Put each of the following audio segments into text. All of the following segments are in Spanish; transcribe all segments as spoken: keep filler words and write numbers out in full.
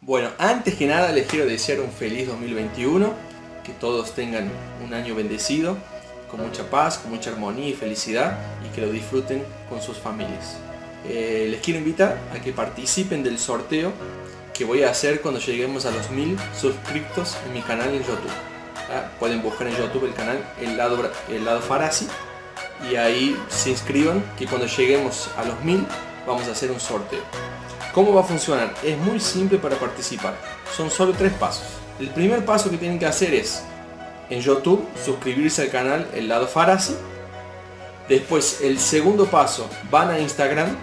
Bueno, antes que nada les quiero desear un feliz dos mil veintiuno, que todos tengan un año bendecido, con mucha paz, con mucha armonía y felicidad, y que lo disfruten con sus familias. Eh, les quiero invitar a que participen del sorteo que voy a hacer cuando lleguemos a los mil suscriptos en mi canal en YouTube. ¿Ah? Pueden buscar en YouTube el canal El Lado, el Lado Farasi y ahí se inscriban, que cuando lleguemos a los mil vamos a hacer un sorteo. ¿Cómo va a funcionar? Es muy simple para participar. Son solo tres pasos. El primer paso que tienen que hacer es en YouTube suscribirse al canal El Lado Farasi. Después, el segundo paso, van a Instagram,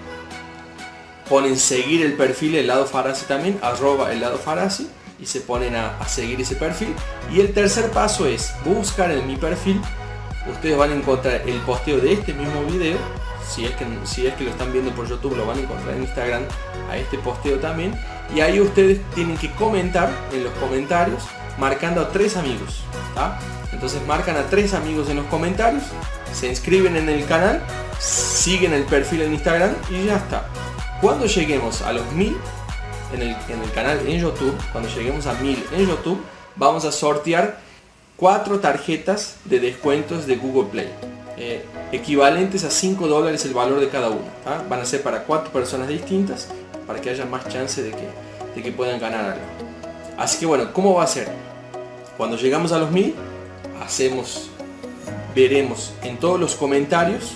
ponen seguir el perfil El Lado Farasi también, arroba El Lado Farasi, y se ponen a, a seguir ese perfil. Y el tercer paso es buscar en mi perfil. Ustedes van a encontrar el posteo de este mismo video. Si es, que, si es que lo están viendo por YouTube, lo van a encontrar en Instagram a este posteo también. Y ahí ustedes tienen que comentar en los comentarios marcando a tres amigos, ¿tá? Entonces marcan a tres amigos en los comentarios, se inscriben en el canal, siguen el perfil en Instagram y ya está. Cuando lleguemos a los mil en el, en el canal en YouTube, cuando lleguemos a mil en YouTube, vamos a sortear cuatro tarjetas de descuentos de Google Play. Eh, equivalentes a cinco dólares el valor de cada una, ¿tá? Van a ser para cuatro personas distintas para que haya más chance de que, de que puedan ganar algo. Así que bueno, ¿cómo va a ser? Cuando llegamos a los mil, hacemos, veremos en todos los comentarios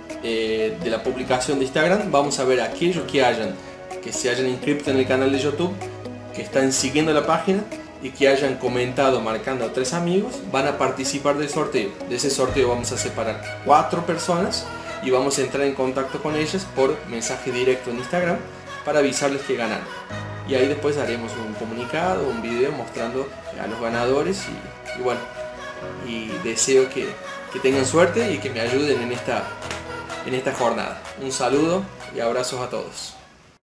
eh, de la publicación de Instagram, vamos a ver aquellos que hayan, que se hayan inscrito en el canal de YouTube, que están siguiendo la página y que hayan comentado marcando a tres amigos, van a participar del sorteo. De ese sorteo vamos a separar cuatro personas y vamos a entrar en contacto con ellas por mensaje directo en Instagram para avisarles que ganaron. Y ahí después haremos un comunicado, un video mostrando a los ganadores y, y bueno, y deseo que, que tengan suerte y que me ayuden en esta, en esta jornada. Un saludo y abrazos a todos.